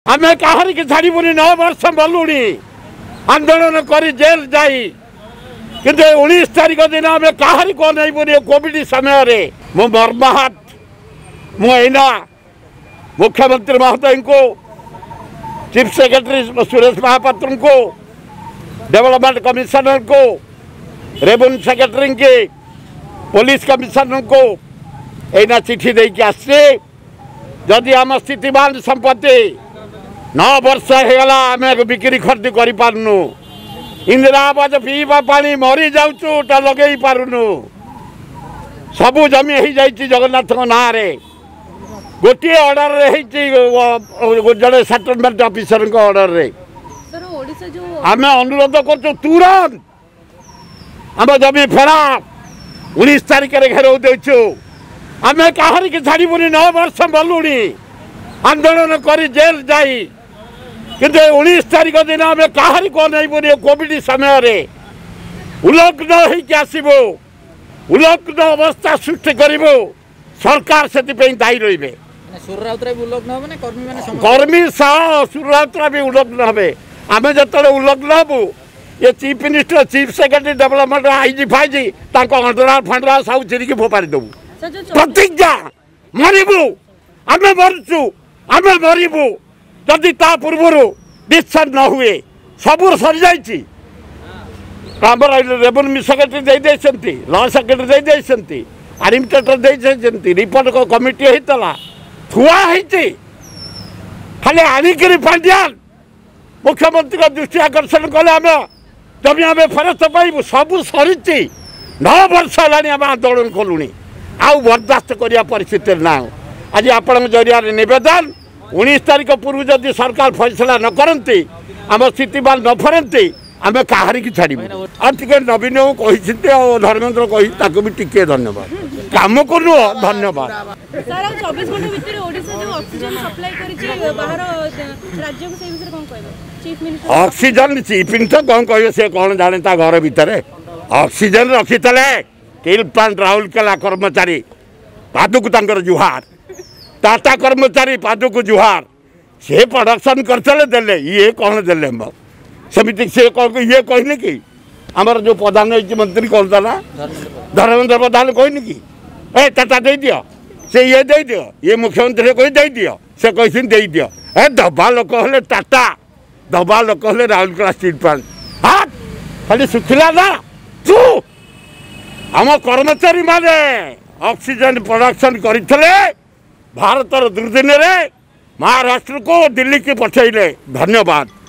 आम कहार की छाड़बूनी 9 वर्ष बलुणी आंदोलन कर जेल जाई किंतु 19 तारीख दिन आम कहार को नहीं कोविड समय मो मर्माहत मुना मुख्यमंत्री महोदय को चीफ सेक्रेटरी सुरेश महापात्र को डेवलपमेंट कमिश्नर को रेवेन्यू सेक्रेटरी के पुलिस कमिश्नर को एना चिठी देकी आसे जदि आम स्थितिवान संपत्ति 9 वर्ष होगा आम बिक्री खरीद कर पार्नु इंदिरा आवास पीवा पानी मरी जाऊँ लगे पारुनु सबू जमी हो जाती जगन्नाथ ना गोटे ऑर्डर जड़े सेटलमेंट ऑफिसर ऑर्डर रे आम अनुरोध कर तुरंत आम जमी फेरा 19 तारीख घेराव देचु आम कहार की छाड़बूनी 9 वर्ष बलुणी आंदोलन कर जेल जाई किंतु 19 तारीख दिन आम कहार को नहीं कोविड समय उल्लग्न होसबू उल्लग्न अवस्था सृष्टि कर सरकार से दायी रे कर्मी सह सुरराउतरा भी उल्लग्न हे आम जो उल्लग्न हबू ये chief minister chief secretary development IG फाइजी अंडरा फंडरा सब चिरिकी फोपारी देबू प्रतिज्ञा मरबू आम मरुचु आम मरबू जदि ता पूर्व डिस्चार्ज न हुए सबूर सरी जाइए revenue secretary law secretary administrator report को कमिटी होता थुआई खाली आणिक पांड्यान मुख्यमंत्री दृष्टि आकर्षण कले आम जमी आम फेरस्त पाइबू सबू सरी 9 वर्ष है आम आंदोलन कलुणी आउ बर्दास्त करने परिस्थिति ना आज आपण जरिया नवेदन 19 तारीख पूर्व जदि सरकार फैसला न करती आम स्थितिवान न फेरती आम कहार की छाड़बू टे नवीन को धर्मेन्द्र कही भी टिके धन्यवाद काम करू धन्यवाद ऑक्सीजन चीफ मिनिस्टर कौन कहे से कौन जाने घर भितर ऑक्सीजन रखी स्टील प्लांट राउरकेला कर्मचारी पादुक जुहार टाटा कर्मचारी पादुक जुहार से प्रोडक्शन करते देले ये कौन देले सेमती से ये कहने कि आमर जो प्रधान मंत्री कौन था ना धर्मेन्द्र प्रधान कहनी कि ए टाटा दे दियो से ये दे दियो ये मुख्यमंत्री कही दे दियो से कही दे दियो ए दबा लोक हेले टाटा दबा लोक हेले राउरकेला स्टील प्लांट हाँ खाली सुखिला ना तू आम कर्मचारी माने ऑक्सीजन प्रोडक्शन करते भारतर दुर्दिन महाराष्ट्र को दिल्ली की पठेले धन्यवाद।